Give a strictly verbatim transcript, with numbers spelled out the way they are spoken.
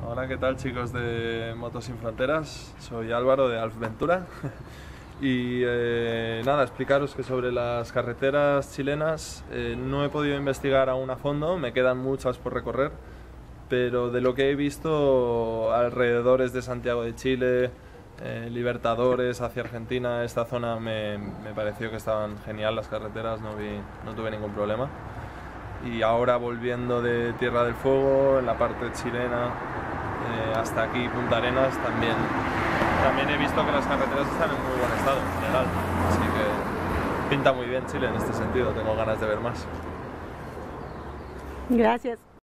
Hola, ¿qué tal, chicos de Motos Sin Fronteras? Soy Álvaro de Alf Ventura y eh, nada, explicaros que sobre las carreteras chilenas eh, no he podido investigar aún a fondo, me quedan muchas por recorrer, pero de lo que he visto alrededores de Santiago de Chile, eh, Libertadores hacia Argentina, esta zona me, me pareció que estaban genial las carreteras, no, vi, no tuve ningún problema. Y ahora volviendo de Tierra del Fuego, en la parte chilena, eh, hasta aquí Punta Arenas, también, también he visto que las carreteras están en muy buen estado en general, así que pinta muy bien Chile en este sentido, tengo ganas de ver más. Gracias.